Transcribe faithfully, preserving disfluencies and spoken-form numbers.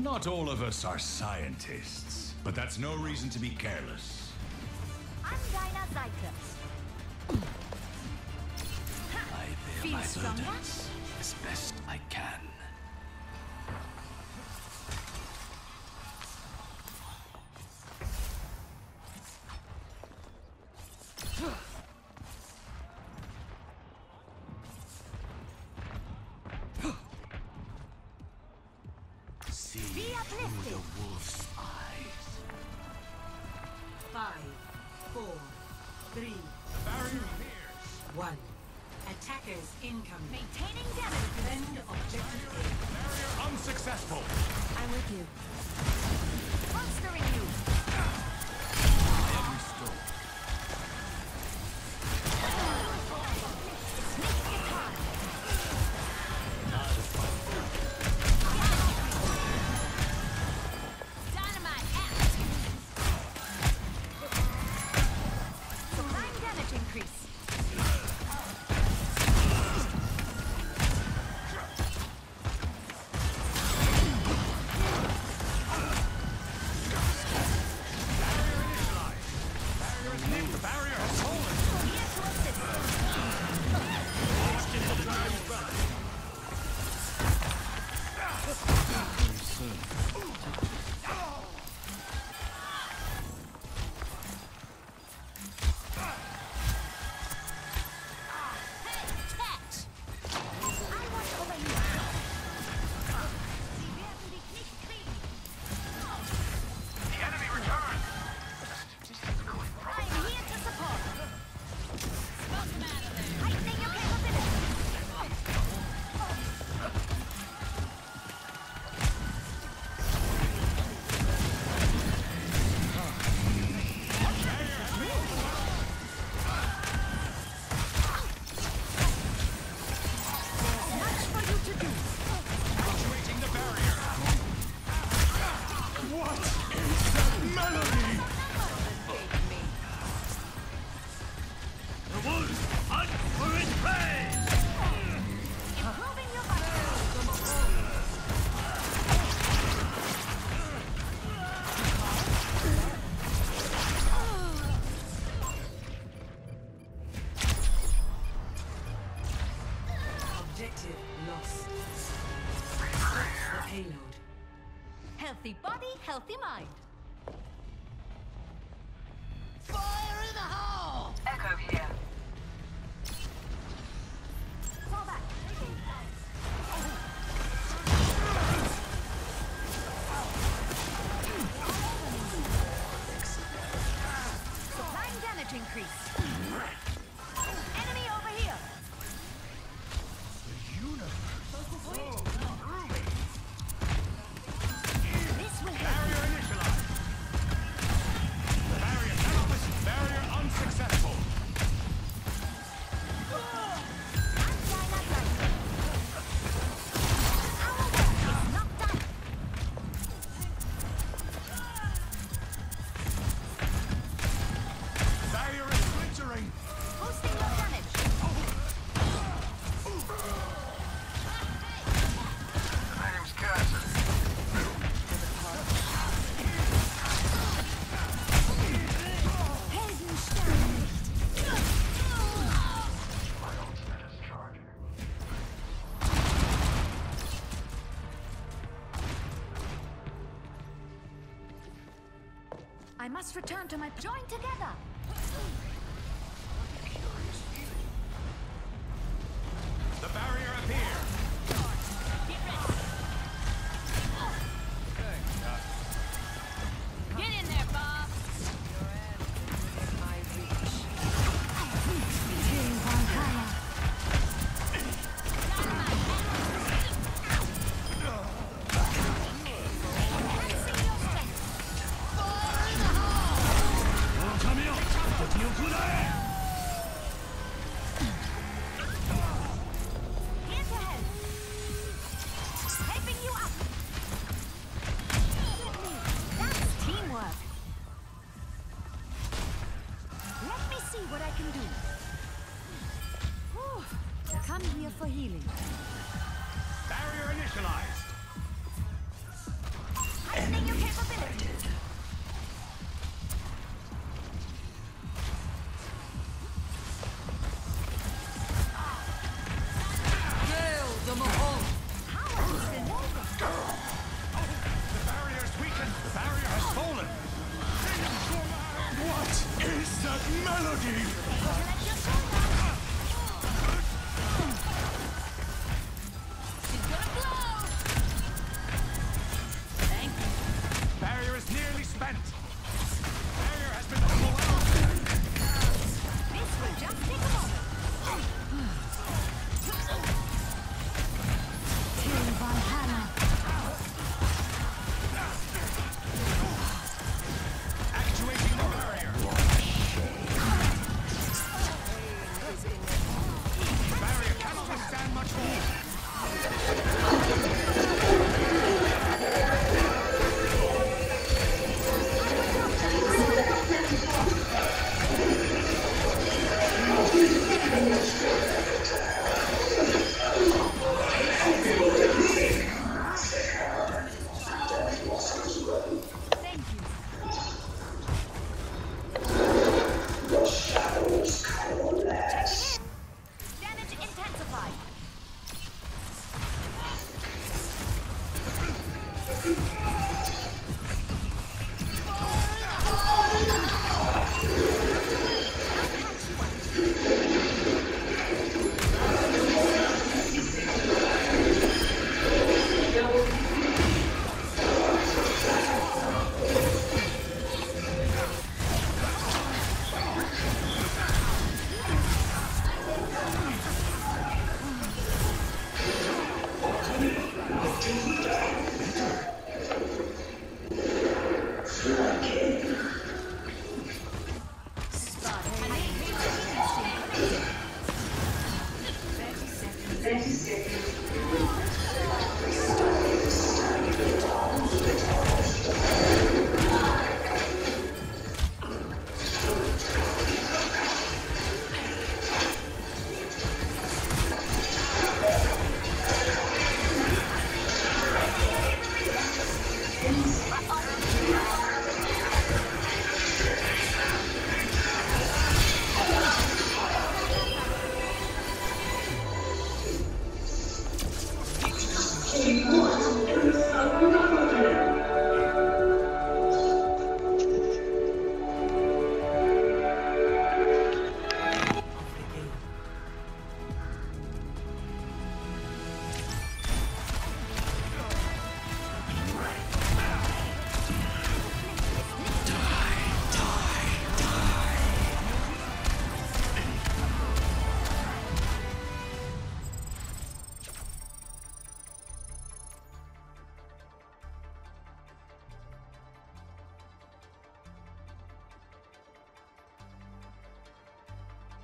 Not all of us are scientists, but that's no reason to be careless. I'm Dinah Zyklus. I bear Feel my stronger? burdens as best I can. See Be through uplifted. the wolf's eyes. Five, four, three, Barrier one. Attackers incoming. Maintaining damage. Defend objective A. Barrier unsuccessful. I'm with you. Monstering you. I am restored. Sneak attack. Dynamite out. Supplying damage increase. The barrier has fallen. Here to assist. Catch. I watch over you. Sie werden dich nicht kriegen. The enemy returns. I'm here to support. Heightening your capability. There's much for you to do. Activating the barrier. What is that melody? The wolves hunt for its prey! Improving your body. Objective lost. Stop the payload. Healthy body, healthy mind. Echo here. Fall back. Supplying damage increase. Enemy over here. This will help. Barrier initialized. The barrier cannot listen. Barrier unsuccessful. I'm Dinah Zyklus. Our work is not done. Barrier is splintering. Boosting your damage. My name's Carson. Heldenstein. My ultimate is charging. I must return to my... Join together. The barrier appeared. Get in there, Bob. Featuring Valhalla. Enhancing your strength. Here to help. Helping you up. That's teamwork. Let me see what I can do. Whew. Come here for healing. Barrier initialized. Strengthening your capabilities. Hail the Mahal! Power has been woven. The barrier is weakened. The barrier has fallen. What is that melody? Protect your soul.